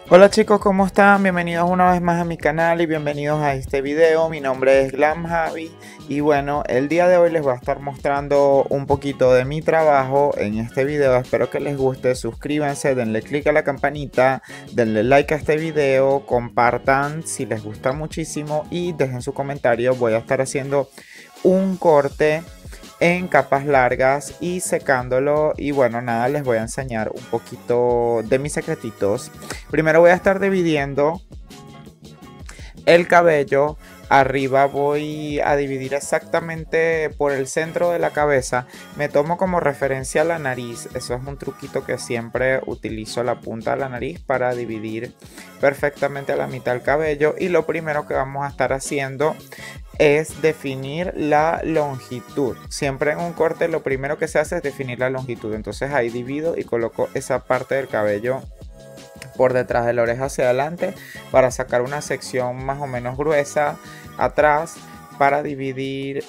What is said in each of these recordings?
Hola chicos, ¿cómo están? Bienvenidos una vez más a mi canal y bienvenidos a este video. Mi nombre es Glam Javi y bueno, el día de hoy les voy a estar mostrando un poquito de mi trabajo en este video. Espero que les guste, suscríbanse, denle click a la campanita, denle like a este video, compartan si les gusta muchísimo y dejen su comentario. Voy a estar haciendo un corte en capas largas y secándolo, y bueno, nada, les voy a enseñar un poquito de mis secretitos. Primero voy a estar dividiendo el cabello. Arriba voy a dividir exactamente por el centro de la cabeza. Me tomo como referencia la nariz. Eso es un truquito que siempre utilizo, la punta de la nariz, para dividir perfectamente a la mitad el cabello. Y lo primero que vamos a estar haciendo es definir la longitud. Siempre en un corte lo primero que se hace es definir la longitud. Entonces ahí divido y coloco esa parte del cabello por detrás de la oreja hacia adelante para sacar una sección más o menos gruesa atrás, para dividir,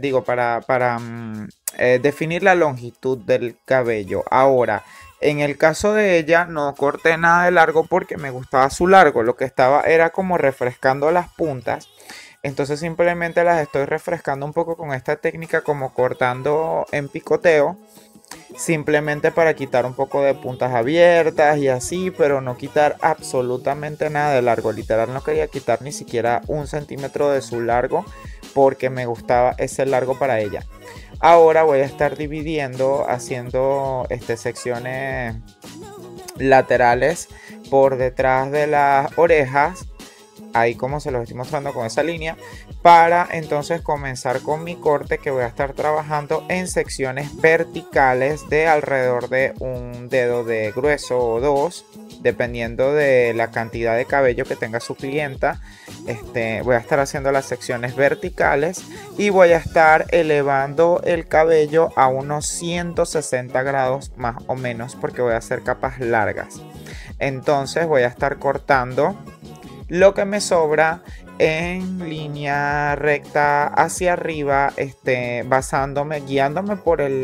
definir la longitud del cabello. Ahora, en el caso de ella no corté nada de largo porque me gustaba su largo. Lo que estaba era como refrescando las puntas. Entonces simplemente las estoy refrescando un poco con esta técnica, como cortando en picoteo, simplemente para quitar un poco de puntas abiertas y así, pero no quitar absolutamente nada de largo. Literal no quería quitar ni siquiera un centímetro de su largo porque me gustaba ese largo para ella. Ahora voy a estar dividiendo, haciendo secciones laterales por detrás de las orejas, ahí como se los estoy mostrando con esa línea, para entonces comenzar con mi corte, que voy a estar trabajando en secciones verticales de alrededor de un dedo de grueso o dos, dependiendo de la cantidad de cabello que tenga su clienta. Voy a estar haciendo las secciones verticales y voy a estar elevando el cabello a unos 160 grados más o menos, porque voy a hacer capas largas. Entonces voy a estar cortando lo que me sobra en línea recta hacia arriba, guiándome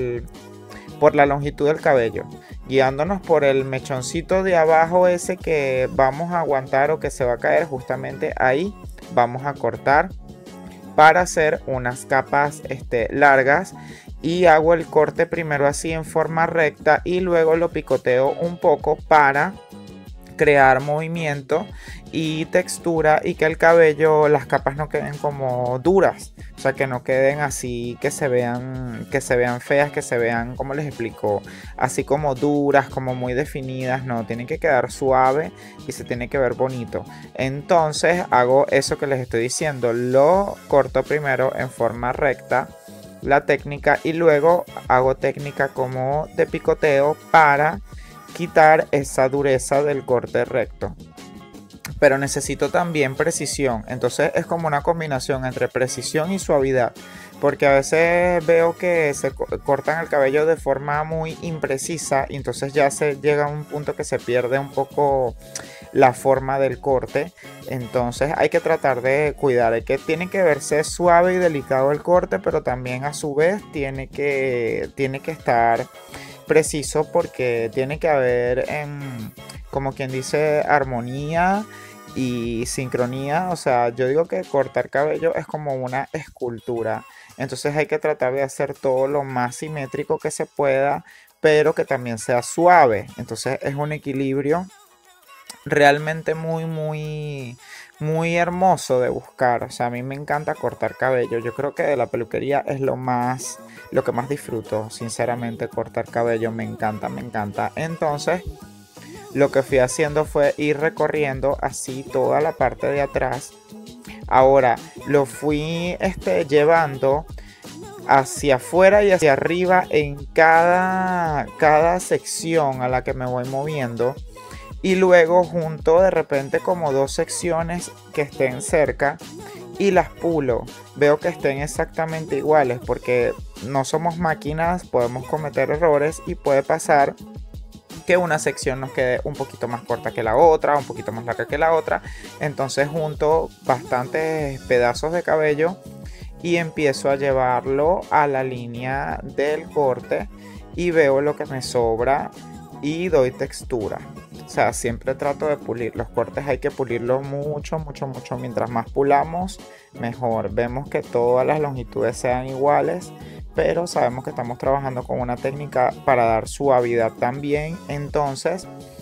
por la longitud del cabello, guiándonos por el mechoncito de abajo, ese que vamos a aguantar o que se va a caer. Justamente ahí vamos a cortar para hacer unas capas largas, y hago el corte primero así en forma recta y luego lo picoteo un poco para crear movimiento y textura, y que el cabello, las capas no queden como duras, o sea, que no queden así, que se vean feas, que se vean, como les explico, así como duras, como muy definidas. No, tienen que quedar suave y se tiene que ver bonito. Entonces hago eso que les estoy diciendo, lo corto primero en forma recta, la técnica, y luego hago técnica como de picoteo para quitar esa dureza del corte recto. Pero necesito también precisión, entonces es como una combinación entre precisión y suavidad, porque a veces veo que se cortan el cabello de forma muy imprecisa y entonces ya se llega a un punto que se pierde un poco la forma del corte. Entonces hay que tratar de cuidar, tiene que verse suave y delicado el corte, pero también a su vez tiene que estar preciso, porque tiene que haber, como quien dice, armonía y sincronía. O sea, yo digo que cortar cabello es como una escultura, entonces hay que tratar de hacer todo lo más simétrico que se pueda, pero que también sea suave. Entonces es un equilibrio realmente muy hermoso de buscar. O sea, a mí me encanta cortar cabello. Yo creo que de la peluquería es lo que más disfruto, sinceramente. Cortar cabello me encanta, me encanta. Entonces lo que fui haciendo fue ir recorriendo así toda la parte de atrás. Ahora lo fui llevando hacia afuera y hacia arriba en cada sección a la que me voy moviendo, y luego junto de repente como dos secciones que estén cerca y las pulo. Veo que estén exactamente iguales, porque no somos máquinas, podemos cometer errores y puede pasar que una sección nos quede un poquito más corta que la otra, un poquito más larga que la otra. Entonces junto bastantes pedazos de cabello y empiezo a llevarlo a la línea del corte y veo lo que me sobra y doy textura. O sea, siempre trato de pulir. Los cortes hay que pulirlos mucho, mucho, mucho. Mientras más pulamos, mejor. Vemos que todas las longitudes sean iguales, pero sabemos que estamos trabajando con una técnica para dar suavidad también. Entonces,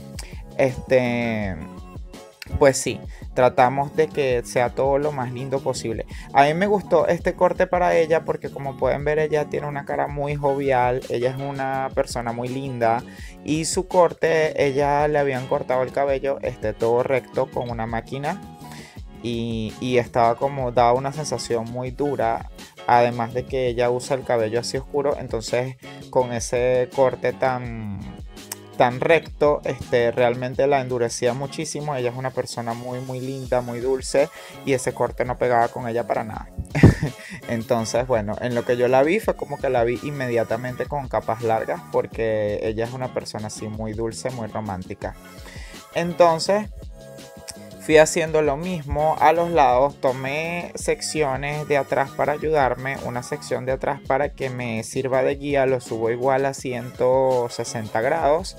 este, pues sí, tratamos de que sea todo lo más lindo posible. A mí me gustó este corte para ella porque, como pueden ver, ella tiene una cara muy jovial. Ella es una persona muy linda. Y su corte, ella le habían cortado el cabello todo recto con una máquina. Y estaba como, daba una sensación muy dura. Además de que ella usa el cabello así oscuro. Entonces, con ese corte tan recto, realmente la endurecía muchísimo. Ella es una persona muy muy linda, muy dulce, y ese corte no pegaba con ella para nada. Entonces, bueno, en lo que yo la vi fue como que la vi inmediatamente con capas largas, porque ella es una persona así muy dulce, muy romántica. Entonces fui haciendo lo mismo a los lados. Tomé secciones de atrás para ayudarme, una sección de atrás para que me sirva de guía. Lo subo igual a 160 grados.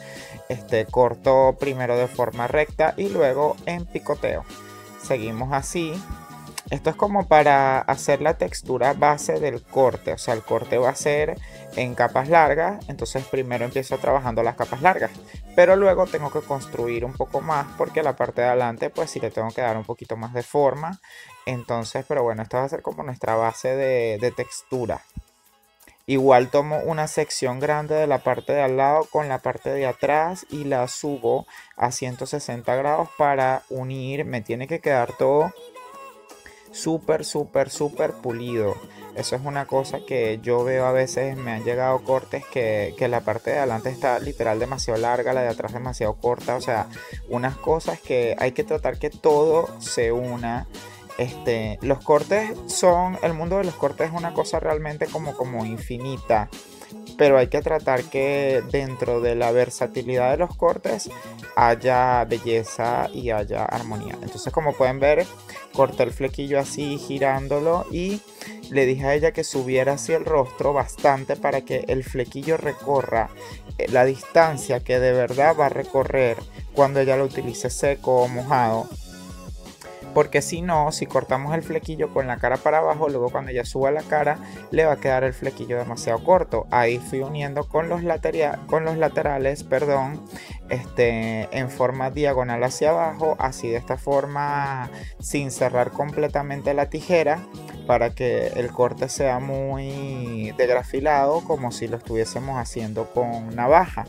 Corto primero de forma recta y luego en picoteo. Seguimos así. Esto es como para hacer la textura base del corte. O sea, el corte va a ser en capas largas. Entonces primero empiezo trabajando las capas largas. Pero luego tengo que construir un poco más, porque la parte de adelante pues sí le tengo que dar un poquito más de forma. Entonces, pero bueno, esta va a ser como nuestra base de textura. Igual tomo una sección grande de la parte de al lado con la parte de atrás y la subo a 160 grados para unir. Me tiene que quedar todo súper, súper, súper pulido. Eso es una cosa que yo veo a veces. Me han llegado cortes que la parte de adelante está literal demasiado larga, la de atrás demasiado corta. O sea, unas cosas que hay que tratar que todo se una. Los cortes son, el mundo de los cortes es una cosa realmente como infinita. Pero hay que tratar que dentro de la versatilidad de los cortes haya belleza y haya armonía. Entonces, como pueden ver, corté el flequillo así girándolo y le dije a ella que subiera hacia el rostro bastante para que el flequillo recorra la distancia que de verdad va a recorrer cuando ella lo utilice seco o mojado. Porque si no, si cortamos el flequillo con la cara para abajo, luego cuando ella suba la cara, le va a quedar el flequillo demasiado corto. Ahí fui uniendo con los laterales, perdón, en forma diagonal hacia abajo, así de esta forma, sin cerrar completamente la tijera, para que el corte sea muy degrafilado, como si lo estuviésemos haciendo con navaja.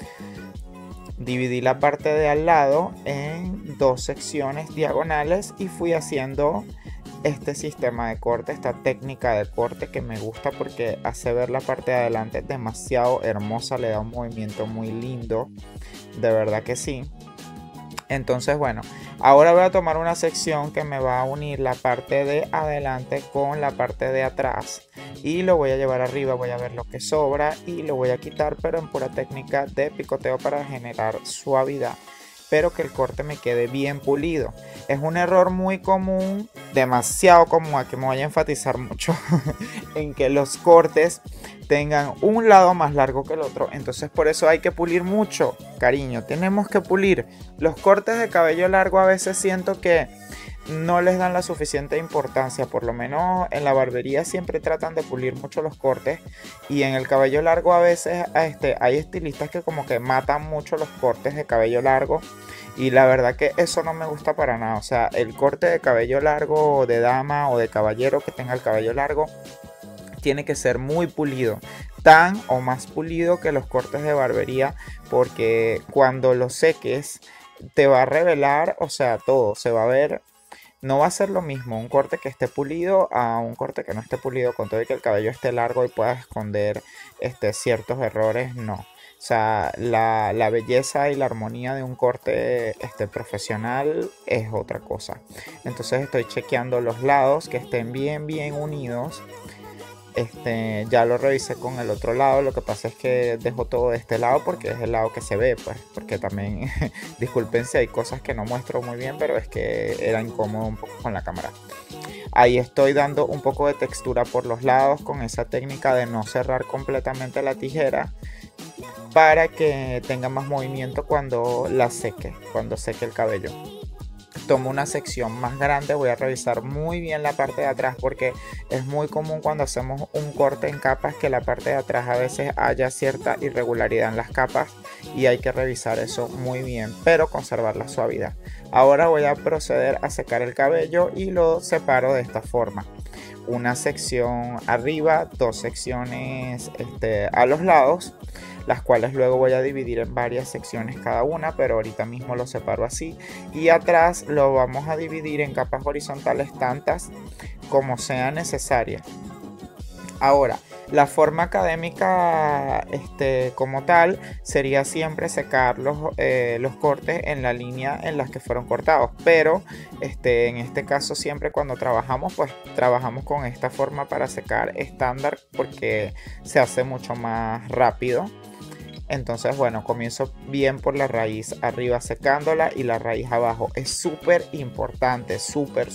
Dividí la parte de al lado en dos secciones diagonales y fui haciendo este sistema de corte, esta técnica de corte que me gusta porque hace ver la parte de adelante demasiado hermosa, le da un movimiento muy lindo, de verdad que sí. Entonces, bueno, ahora voy a tomar una sección que me va a unir la parte de adelante con la parte de atrás y lo voy a llevar arriba. Voy a ver lo que sobra y lo voy a quitar, pero en pura técnica de picoteo para generar suavidad, pero que el corte me quede bien pulido. Es un error muy común, demasiado común, aquí me voy a enfatizar mucho en que los cortes tengan un lado más largo que el otro. Entonces por eso hay que pulir mucho, cariño, tenemos que pulir. Los cortes de cabello largo a veces siento que no les dan la suficiente importancia. Por lo menos en la barbería siempre tratan de pulir mucho los cortes, y en el cabello largo a veces hay estilistas que como que matan mucho los cortes de cabello largo, y la verdad que eso no me gusta para nada. O sea, el corte de cabello largo de dama o de caballero que tenga el cabello largo tiene que ser muy pulido, tan o más pulido que los cortes de barbería, porque cuando lo seques te va a revelar, o sea, todo se va a ver. No va a ser lo mismo un corte que esté pulido a un corte que no esté pulido, con todo y que el cabello esté largo y pueda esconder ciertos errores. No, o sea, la belleza y la armonía de un corte profesional es otra cosa. Entonces estoy chequeando los lados que estén bien bien unidos. Ya lo revisé con el otro lado. Lo que pasa es que dejo todo de este lado porque es el lado que se ve, pues, porque también disculpen si hay cosas que no muestro muy bien, pero es que era incómodo un poco con la cámara. Ahí estoy dando un poco de textura por los lados con esa técnica de no cerrar completamente la tijera, para que tenga más movimiento cuando la seque, cuando seque el cabello. Tomo una sección más grande, voy a revisar muy bien la parte de atrás porque es muy común cuando hacemos un corte en capas que la parte de atrás a veces haya cierta irregularidad en las capas y hay que revisar eso muy bien, pero conservar la suavidad. Ahora voy a proceder a secar el cabello y lo separo de esta forma. Una sección arriba, dos secciones a los lados, las cuales luego voy a dividir en varias secciones cada una, pero ahorita mismo lo separo así. Y atrás lo vamos a dividir en capas horizontales tantas como sea necesaria. Ahora, la forma académica como tal sería siempre secar los cortes en la línea en las que fueron cortados, pero en este caso siempre cuando trabajamos pues trabajamos con esta forma para secar estándar porque se hace mucho más rápido. Entonces, bueno, comienzo bien por la raíz arriba secándola y la raíz abajo. Es súper importante, súper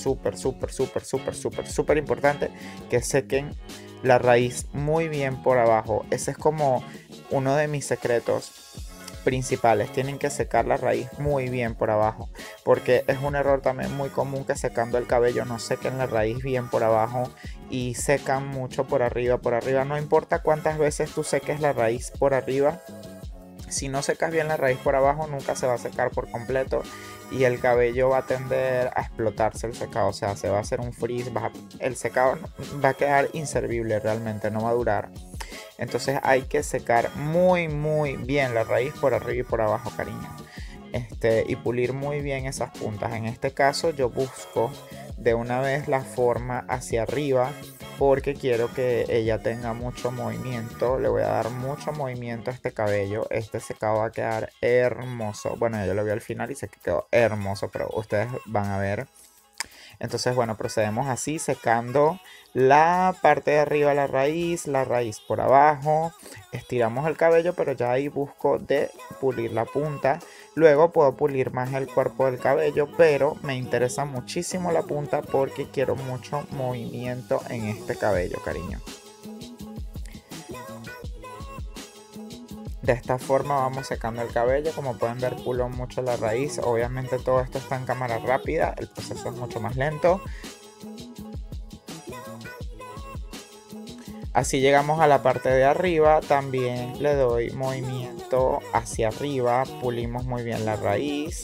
importante que sequen la raíz muy bien por abajo. Ese es como uno de mis secretos principales. Tienen que secar la raíz muy bien por abajo, porque es un error también muy común que secando el cabello no sequen la raíz bien por abajo y secan mucho por arriba. Por arriba no importa cuántas veces tú seques la raíz por arriba, si no secas bien la raíz por abajo nunca se va a secar por completo y el cabello va a tender a explotarse el secado, o sea, se va a hacer un frizz, el secado va a quedar inservible, realmente no va a durar. Entonces hay que secar muy bien la raíz por arriba y por abajo, cariño. Y pulir muy bien esas puntas. En este caso yo busco de una vez la forma hacia arriba porque quiero que ella tenga mucho movimiento. Le voy a dar mucho movimiento a este cabello. Este secado va a quedar hermoso. Bueno, yo lo vi al final y sé que quedó hermoso, pero ustedes van a ver. Entonces, bueno, procedemos así, secando la parte de arriba de la raíz por abajo. Estiramos el cabello, pero ya ahí busco de pulir la punta. Luego puedo pulir más el cuerpo del cabello, pero me interesa muchísimo la punta porque quiero mucho movimiento en este cabello, cariño. De esta forma vamos secando el cabello. Como pueden ver, pulo mucho la raíz. Obviamente todo esto está en cámara rápida, el proceso es mucho más lento. Así llegamos a la parte de arriba. También le doy movimiento hacia arriba, pulimos muy bien la raíz.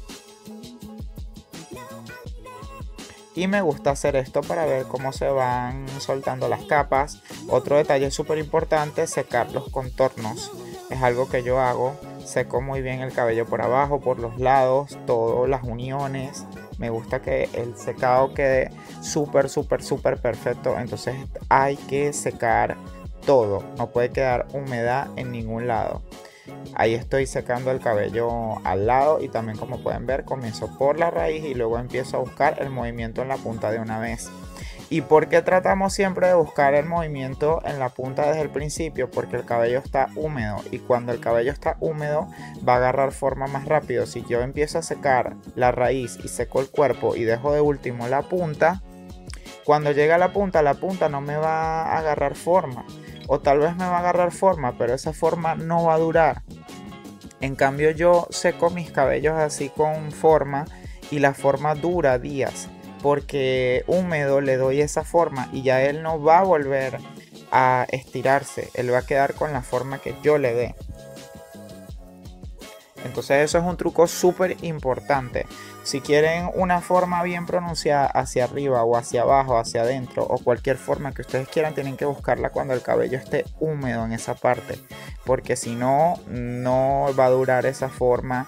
Y me gusta hacer esto para ver cómo se van soltando las capas. Otro detalle súper importante es secar los contornos. Es algo que yo hago. Seco muy bien el cabello por abajo, por los lados, todas las uniones. Me gusta que el secado quede súper perfecto. Entonces hay que secar todo. No puede quedar humedad en ningún lado. Ahí estoy secando el cabello al lado y también, como pueden ver, comienzo por la raíz y luego empiezo a buscar el movimiento en la punta de una vez. ¿Y por qué tratamos siempre de buscar el movimiento en la punta desde el principio? Porque el cabello está húmedo y cuando el cabello está húmedo va a agarrar forma más rápido. Si yo empiezo a secar la raíz y seco el cuerpo y dejo de último la punta, cuando llega a la punta no me va a agarrar forma. O tal vez me va a agarrar forma, pero esa forma no va a durar. En cambio yo seco mis cabellos así con forma y la forma dura días. Porque húmedo le doy esa forma y ya él no va a volver a estirarse. Él va a quedar con la forma que yo le dé. Entonces eso es un truco súper importante. Si quieren una forma bien pronunciada hacia arriba o hacia abajo, hacia adentro o cualquier forma que ustedes quieran, tienen que buscarla cuando el cabello esté húmedo en esa parte. Porque si no, no va a durar esa forma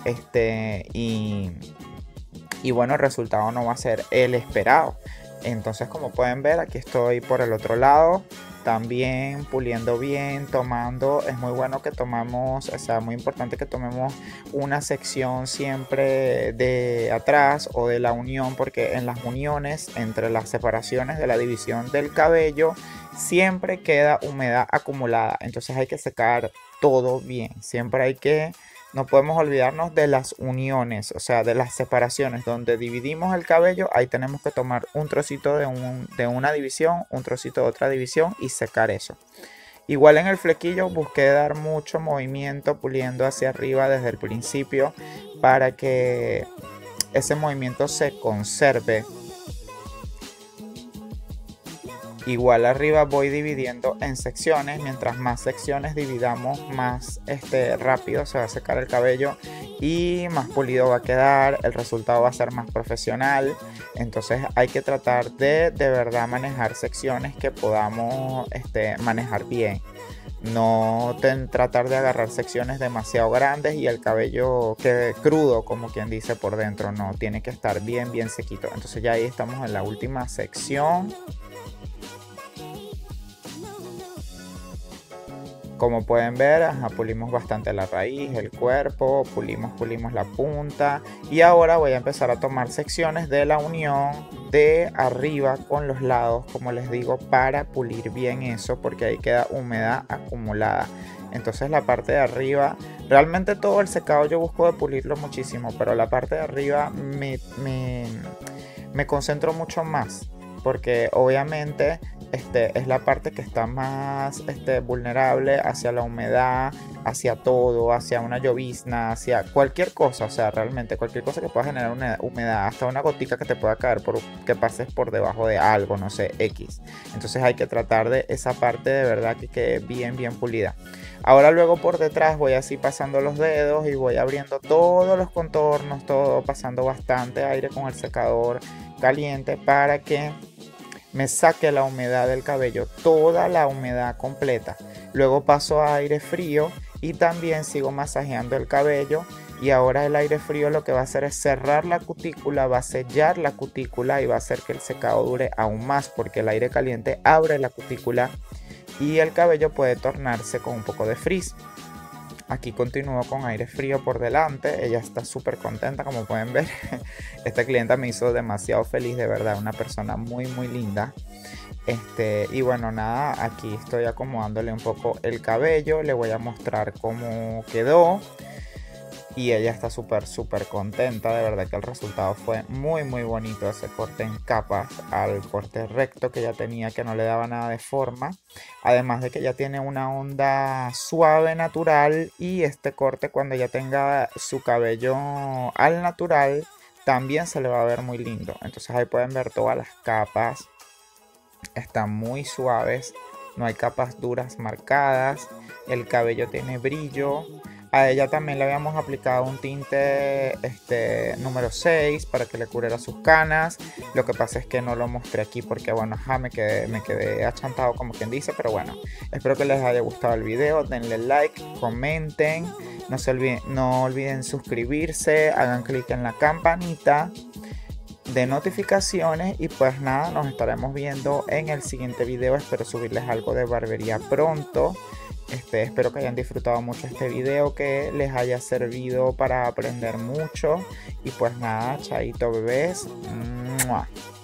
y bueno, el resultado no va a ser el esperado. Entonces, como pueden ver, aquí estoy por el otro lado. También puliendo bien, tomando. Es muy bueno que tomamos, o sea, muy importante que tomemos una sección siempre de atrás o de la unión, porque en las uniones, entre las separaciones de la división del cabello, siempre queda humedad acumulada. Entonces hay que secar todo bien. Siempre hay que... No podemos olvidarnos de las uniones, o sea, de las separaciones donde dividimos el cabello. Ahí tenemos que tomar un trocito de una división, un trocito de otra división y secar eso. Igual en el flequillo busqué dar mucho movimiento puliendo hacia arriba desde el principio para que ese movimiento se conserve. Igual arriba voy dividiendo en secciones, mientras más secciones dividamos, más rápido se va a secar el cabello y más pulido va a quedar, el resultado va a ser más profesional. Entonces hay que tratar de verdad manejar secciones que podamos manejar bien. No tratar de agarrar secciones demasiado grandes y el cabello quede crudo, como quien dice, por dentro. No, tiene que estar bien sequito. Entonces ya ahí estamos en la última sección. Como pueden ver, pulimos bastante la raíz, el cuerpo, pulimos la punta. Y ahora voy a empezar a tomar secciones de la unión de arriba con los lados, como les digo, para pulir bien eso, porque ahí queda humedad acumulada. Entonces la parte de arriba, realmente todo el secado yo busco de pulirlo muchísimo, pero la parte de arriba me concentro mucho más, porque obviamente es la parte que está más vulnerable hacia la humedad, hacia todo, hacia una llovizna, hacia cualquier cosa. O sea, realmente cualquier cosa que pueda generar una humedad, hasta una gotica que te pueda caer que pases por debajo de algo, no sé, X. Entonces hay que tratar de esa parte de verdad que quede bien pulida. Ahora luego por detrás voy así pasando los dedos y voy abriendo todos los contornos, todo pasando bastante aire con el secador caliente para que me saque la humedad del cabello, toda la humedad completa. Luego paso a aire frío y también sigo masajeando el cabello. Y ahora el aire frío lo que va a hacer es cerrar la cutícula, va a sellar la cutícula y va a hacer que el secado dure aún más, porque el aire caliente abre la cutícula y el cabello puede tornarse con un poco de frizz. Aquí continúo con aire frío por delante. Ella está súper contenta, como pueden ver. Esta clienta me hizo demasiado feliz, de verdad. Una persona muy linda. Y bueno, nada, aquí estoy acomodándole un poco el cabello. Le voy a mostrar cómo quedó. Y ella está súper contenta. De verdad que el resultado fue muy bonito. Ese corte en capas al corte recto que ya tenía, que no le daba nada de forma. Además de que ya tiene una onda suave natural. Y este corte, cuando ya tenga su cabello al natural, también se le va a ver muy lindo. Entonces ahí pueden ver todas las capas. Están muy suaves. No hay capas duras marcadas. El cabello tiene brillo. A ella también le habíamos aplicado un tinte número 6 para que le cubriera sus canas. Lo que pasa es que no lo mostré aquí porque bueno, me quedé achantado, como quien dice. Pero bueno, espero que les haya gustado el video. Denle like, comenten. No olviden suscribirse. Hagan clic en la campanita de notificaciones. Y pues nada, nos estaremos viendo en el siguiente video. Espero subirles algo de barbería pronto. Espero que hayan disfrutado mucho este video, que les haya servido para aprender mucho. Y pues nada, chaito bebés. ¡Mua!